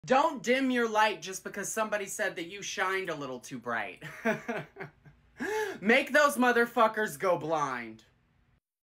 Don't dim your light just because somebody said that you shined a little too bright. Make those motherfuckers go blind.